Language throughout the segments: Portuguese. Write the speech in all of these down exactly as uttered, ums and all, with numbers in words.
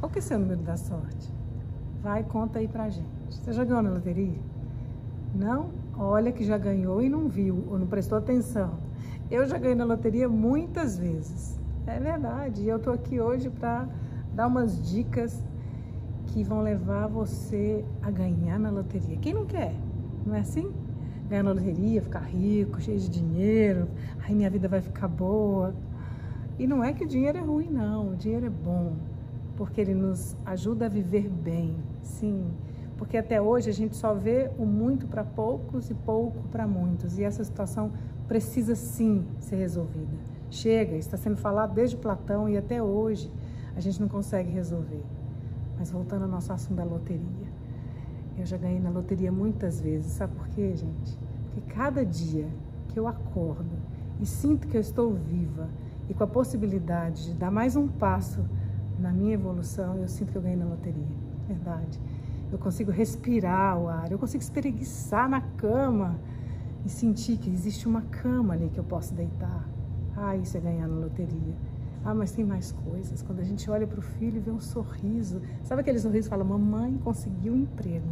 Qual que é o seu número da sorte? Vai, conta aí pra gente. Você já ganhou na loteria? Não? Olha que já ganhou e não viu, ou não prestou atenção. Eu já ganhei na loteria muitas vezes. É verdade. E eu tô aqui hoje para dar umas dicas que vão levar você a ganhar na loteria. Quem não quer? Não é assim? Ganhar na loteria, ficar rico, cheio de dinheiro, aí minha vida vai ficar boa. E não é que o dinheiro é ruim, não. O dinheiro é bom, porque ele nos ajuda a viver bem, sim. Porque até hoje a gente só vê o muito para poucos e pouco para muitos. E essa situação precisa sim ser resolvida. Chega, está sendo falado desde Platão e até hoje a gente não consegue resolver. Mas voltando ao nosso assunto da loteria. Eu já ganhei na loteria muitas vezes. Sabe por quê, gente? Porque cada dia que eu acordo e sinto que eu estou viva e com a possibilidade de dar mais um passo na minha evolução, eu sinto que eu ganhei na loteria. Verdade. Eu consigo respirar o ar, eu consigo espreguiçar na cama e sentir que existe uma cama ali que eu posso deitar. Ah, isso é ganhar na loteria. Ah, mas tem mais coisas. Quando a gente olha para o filho e vê um sorriso. Sabe aquele sorriso que fala, mamãe conseguiu um emprego.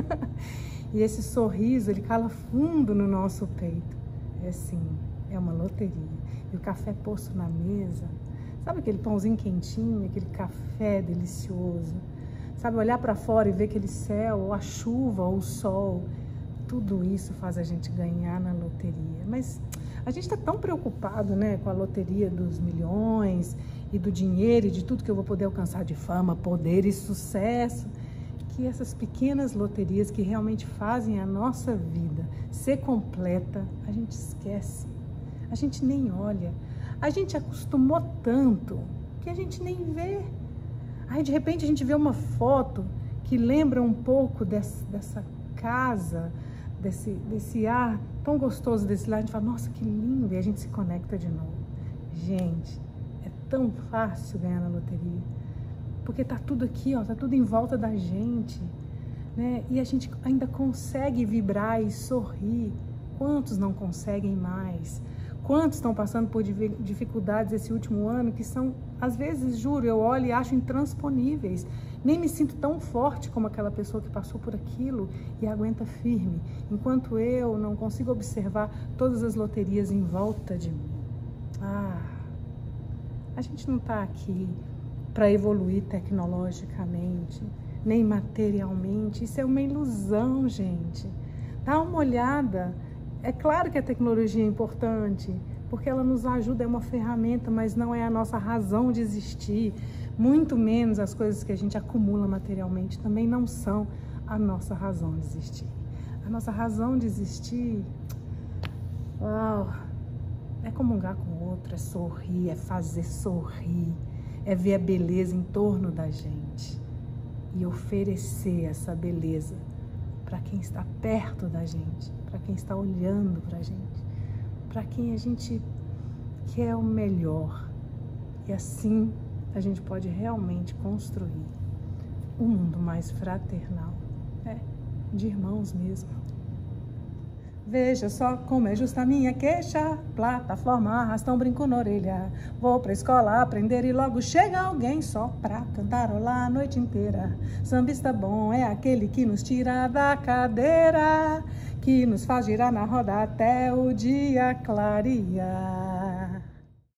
E esse sorriso, ele cala fundo no nosso peito. É sim, é uma loteria. E o café posto na mesa. Sabe aquele pãozinho quentinho, aquele café delicioso? Sabe, olhar para fora e ver aquele céu, ou a chuva, ou o sol. Tudo isso faz a gente ganhar na loteria. Mas a gente está tão preocupado, né, com a loteria dos milhões e do dinheiro e de tudo que eu vou poder alcançar de fama, poder e sucesso, que essas pequenas loterias que realmente fazem a nossa vida ser completa, a gente esquece. A gente nem olha. A gente acostumou tanto que a gente nem vê. Aí, de repente, a gente vê uma foto que lembra um pouco dessa, dessa casa, desse, desse ar tão gostoso desse lar. A gente fala, nossa, que lindo! E a gente se conecta de novo. Gente, é tão fácil ganhar na loteria. Porque tá tudo aqui, ó, tá tudo em volta da gente, né? E a gente ainda consegue vibrar e sorrir. Quantos não conseguem mais? Quantos estão passando por dificuldades esse último ano que são, às vezes, juro, eu olho e acho intransponíveis. Nem me sinto tão forte como aquela pessoa que passou por aquilo e aguenta firme, enquanto eu não consigo observar todas as loterias em volta de mim. Ah, a gente não está aqui para evoluir tecnologicamente, nem materialmente. Isso é uma ilusão, gente. Dá uma olhada. É claro que a tecnologia é importante, porque ela nos ajuda, é uma ferramenta, mas não é a nossa razão de existir. Muito menos as coisas que a gente acumula materialmente também não são a nossa razão de existir. A nossa razão de existir, uau, é comungar com o outro, é sorrir, é fazer sorrir, é ver a beleza em torno da gente e oferecer essa beleza para quem está perto da gente, para quem está olhando para a gente, para quem a gente quer o melhor. E assim a gente pode realmente construir um mundo mais fraternal, é, de irmãos mesmo. Veja só como é justa a minha queixa, plataforma arrasta um brinco na orelha. Vou pra escola aprender e logo chega alguém só pra cantarolar a noite inteira. Sambista bom é aquele que nos tira da cadeira, que nos faz girar na roda até o dia clarear.